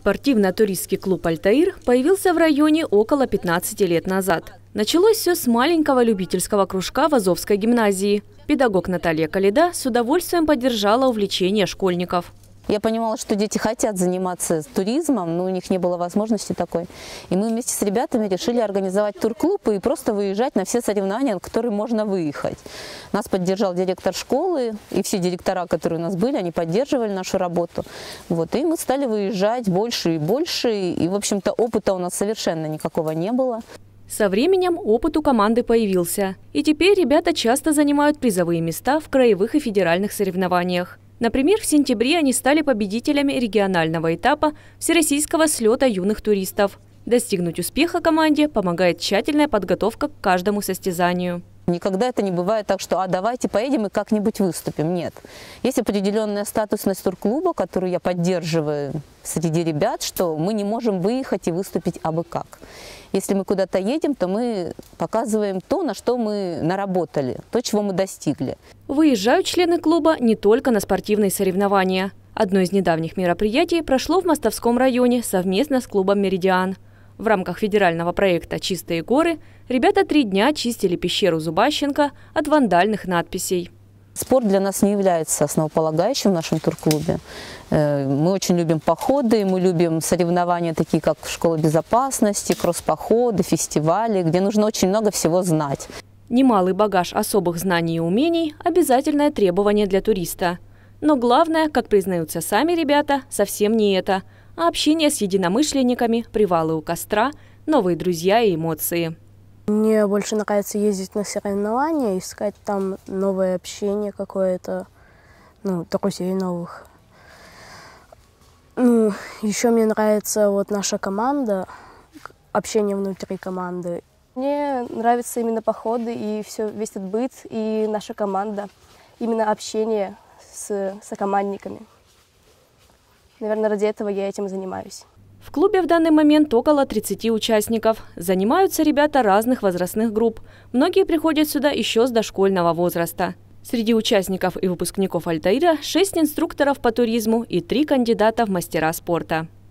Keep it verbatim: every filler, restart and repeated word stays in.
Спортивно-туристский клуб «Альтаир» появился в районе около пятнадцати лет назад. Началось все с маленького любительского кружка в Азовской гимназии. Педагог Наталья Каледа с удовольствием поддержала увлечение школьников. Я понимала, что дети хотят заниматься туризмом, но у них не было возможности такой. И мы вместе с ребятами решили организовать турклуб и просто выезжать на все соревнования, на которые можно выехать. Нас поддержал директор школы, и все директора, которые у нас были, они поддерживали нашу работу. Вот, и мы стали выезжать больше и больше, и, в общем-то, опыта у нас совершенно никакого не было. Со временем опыт у команды появился. И теперь ребята часто занимают призовые места в краевых и федеральных соревнованиях. Например, в сентябре они стали победителями регионального этапа Всероссийского слета юных туристов. Достигнуть успеха команде помогает тщательная подготовка к каждому состязанию. Никогда это не бывает так, что «а давайте поедем и как-нибудь выступим». Нет. Есть определенная статусность турклуба, которую я поддерживаю среди ребят, что мы не можем выехать и выступить абы как. Если мы куда-то едем, то мы показываем то, на что мы наработали, то, чего мы достигли. Выезжают члены клуба не только на спортивные соревнования. Одно из недавних мероприятий прошло в Мостовском районе совместно с клубом «Меридиан». В рамках федерального проекта «Чистые горы» ребята три дня чистили пещеру Зубащенко от вандальных надписей. Спорт для нас не является основополагающим в нашем турклубе. Мы очень любим походы, мы любим соревнования, такие как школа безопасности, кросс-походы, фестивали, где нужно очень много всего знать. Немалый багаж особых знаний и умений – обязательное требование для туриста. Но главное, как признаются сами ребята, совсем не это, а общение с единомышленниками, привалы у костра, новые друзья и эмоции. Мне больше нравится ездить на соревнования, искать там новое общение какое-то, ну, друзей новых. Ну, еще мне нравится вот наша команда, общение внутри команды. Мне нравятся именно походы и все, весь этот быт, и наша команда, именно общение с сокомандниками. Наверное, ради этого я этим занимаюсь. В клубе в данный момент около тридцати участников. Занимаются ребята разных возрастных групп. Многие приходят сюда еще с дошкольного возраста. Среди участников и выпускников «Альтаира» шесть инструкторов по туризму и три кандидата в мастера спорта.